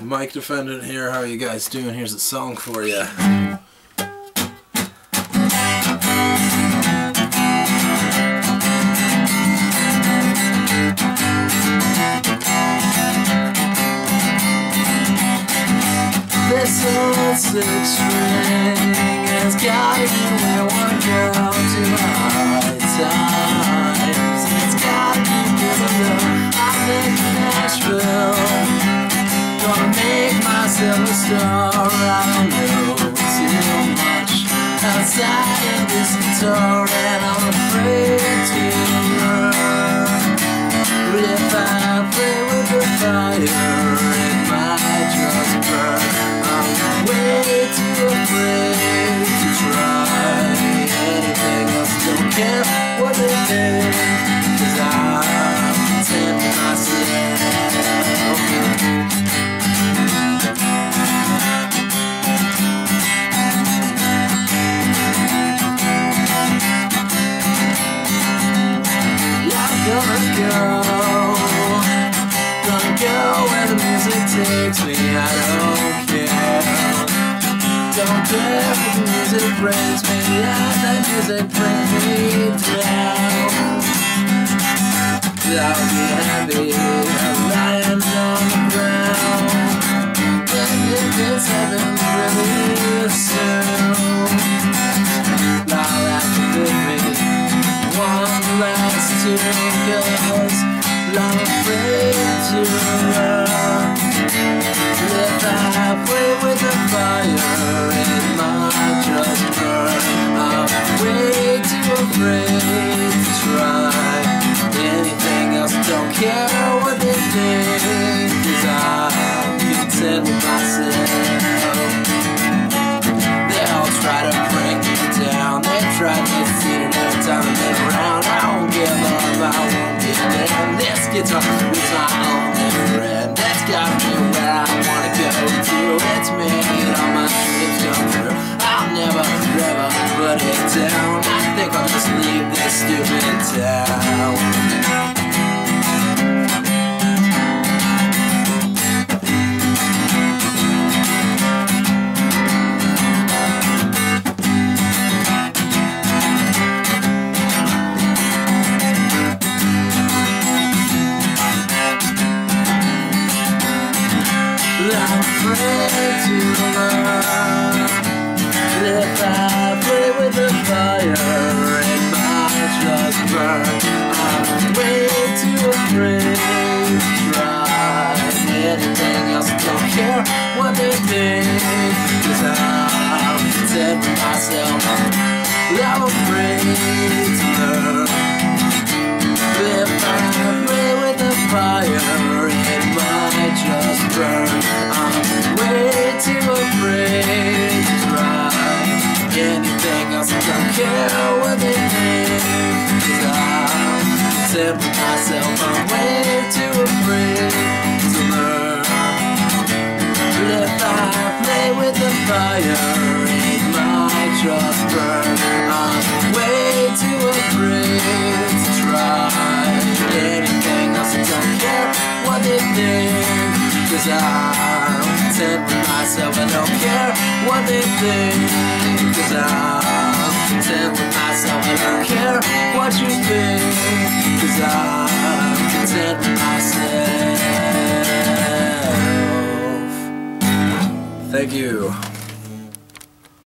Mike Defendant here. How are you guys doing? Here's a song for you. This old six string has got me where I wanna go to high times. It's got me giving up. I'm in Nashville. Gonna make myself a star. I don't know too much outside of this guitar, and I'm afraid to run. But if I play with the fire, it might just burn. I'm way too afraid to try anything else. Don't care what they think, 'cause I'm content with myself. Gonna go where the music takes me. I don't care. Don't care if the music brings me. Yeah, that music brings me down. I'll be happy lying on the ground. And if it's heaven really soon, I'll have to give me one last tune, 'cause I'm afraid to run. If I play with the fire, it might just burn. I'm way too afraid to try anything else. Don't care what they think, 'cause I'm content with myself. They all try to break me down. They try to see it every time I get around. I won't give up, I won't give in. This guitar is my only friend. That's got me where I wanna go to. It's made all my dreams come true. I'll never, ever put it down. I think I'll just leave this stupid town. I'm afraid to run. If I play with the fire, it might just burn. I'm way too afraid to try anything else. Don't care what they think, 'cause I'm content with myself. I'm afraid to learn. If I play with the fire, it might just burn. I'm way too afraid to try anything else. I don't care what they think, 'cause I'm content with myself. I'm way too afraid to learn. But if I play with the fire, it might just burn. I'm way too afraid to try anything else. I don't care what they think, 'cause I'm content with myself. I don't care what they think, 'cause I'm content with myself. I don't care what you think, 'cause I'm content with myself. Thank you.